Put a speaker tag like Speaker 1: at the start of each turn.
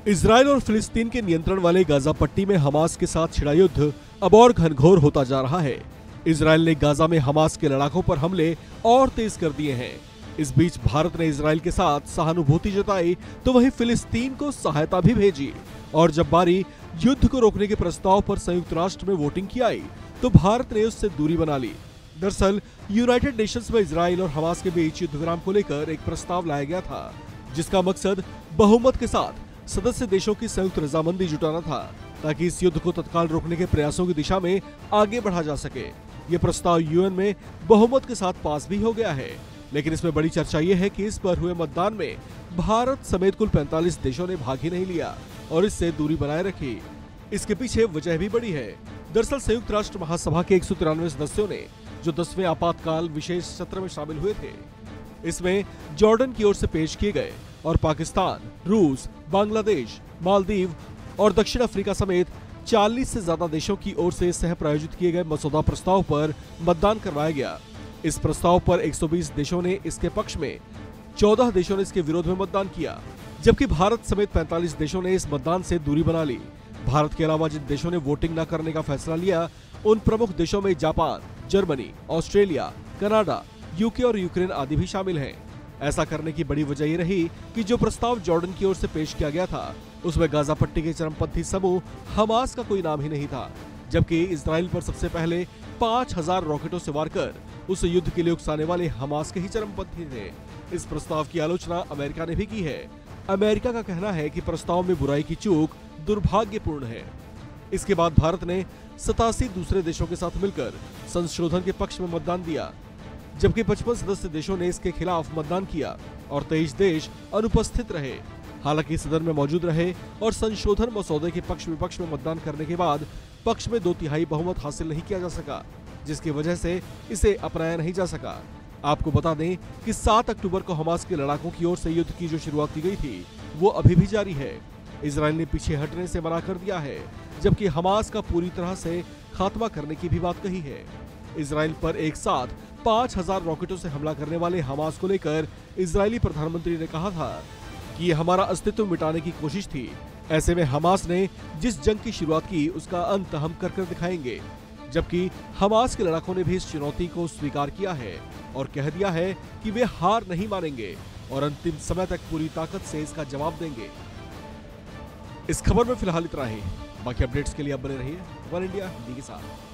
Speaker 1: Israel और फिलिस्तीन के नियंत्रण वाले गाजा पट्टी में हमास के साथ छिड़ा युद्ध अब और घनघोर होता जा रहा है। इजराइल ने गाजा में हमास के लड़ाकों पर हमले और तेज कर दिए हैं। इस बीच भारत ने इजराइल के साथ सहानुभूति जताई तो वहीं फिलिस्तीन को सहायता भी भेजी। और जब बारी युद्ध को रोकने के प्रस्ताव पर संयुक्त राष्ट्र में वोटिंग की आई तो भारत ने उससे दूरी बना ली। दरअसल यूनाइटेड नेशंस में इजराइल और हमास के बीच युद्ध विराम को लेकर एक प्रस्ताव लाया गया था, जिसका मकसद बहुमत के साथ सदस्य देशों की संयुक्त रजामंदी जुटाना था ताकि इस युद्ध को तत्काल रोकने के प्रयासों की दिशा में आगे बढ़ा जा सके। ये प्रस्ताव यूएन में बहुमत के साथ पास भी हो गया है, लेकिन इसमें बड़ी चर्चा ये है कि इस पर हुए मतदान में भारत समेत कुल 45 देशों ने भाग ही नहीं लिया और इससे दूरी बनाए रखी। इसके पीछे वजह भी बड़ी है। दरअसल संयुक्त राष्ट्र महासभा के 193 सदस्यों ने जो 10वें आपातकाल विशेष सत्र में शामिल हुए थे, इसमें जॉर्डन की ओर से पेश किए गए और पाकिस्तान, रूस, बांग्लादेश, मालदीव और दक्षिण अफ्रीका समेत 40 से ज्यादा देशों की ओर से सह प्रायोजित किए गए मसौदा प्रस्ताव पर मतदान करवाया गया। इस प्रस्ताव पर 120 देशों ने इसके पक्ष में, 14 देशों ने इसके विरोध में मतदान किया, जबकि भारत समेत 45 देशों ने इस मतदान से दूरी बना ली। भारत के अलावा जिन देशों ने वोटिंग न करने का फैसला लिया, उन प्रमुख देशों में Japan, Germany, Australia, Canada, UK और यूक्रेन आदि भी शामिल हैं। ऐसा करने की बड़ी वजह ये रही कि जो प्रस्ताव जॉर्डन की ओर से पेश किया गया था, उसमें गाजा पट्टी के चरमपंथी समूह हमास का कोई नाम ही नहीं था, जबकि इजराइल पर सबसे पहले 5000 रॉकेटों से वार कर उस युद्ध के लिए उकसाने वाले हमास के ही चरमपंथी थे। इस प्रस्ताव की आलोचना अमेरिका ने भी की है। अमेरिका का कहना है कि प्रस्ताव में बुराई की चूक दुर्भाग्यपूर्ण है। इसके बाद भारत ने 87 दूसरे देशों के साथ मिलकर संशोधन के पक्ष में मतदान दिया, जबकि 55 सदस्य देशों ने इसके खिलाफ मतदान किया और 23 देश अनुपस्थित रहे। हालांकि सदन में मौजूद रहे और संशोधन मसौदे के पक्ष विपक्ष में मतदान करने के बाद पक्ष में 2/3 बहुमत हासिल नहीं किया जा सका, जिसकी वजह से इसे अपनाया नहीं जा सका। आपको बता दें कि 7 अक्टूबर को हमास के लड़ाकों की ओर से युद्ध की जो शुरुआत की गई थी, वो अभी भी जारी है। इजराइल ने पीछे हटने से मना कर दिया है, जबकि हमास का पूरी तरह से खात्मा करने की भी बात कही है। इजराइल पर एक साथ 5000 रॉकेटों से हमला करने वाले हमास को लेकर इजरायली प्रधानमंत्री ने कहा था कि ये हमारा अस्तित्व मिटाने की कोशिश थी। ऐसे में हमास ने जिस जंग की शुरुआत की, उसका अंत हम कर दिखाएंगे। जबकि हमास के लड़ाकों ने भी इस चुनौती को स्वीकार किया है और कह दिया है कि वे हार नहीं मानेंगे और अंतिम समय तक पूरी ताकत से इसका जवाब देंगे। इस खबर में फिलहाल इतना ही। बाकी अपडेट्स के लिए आप बने रहिए वन इंडिया हिंदी के साथ।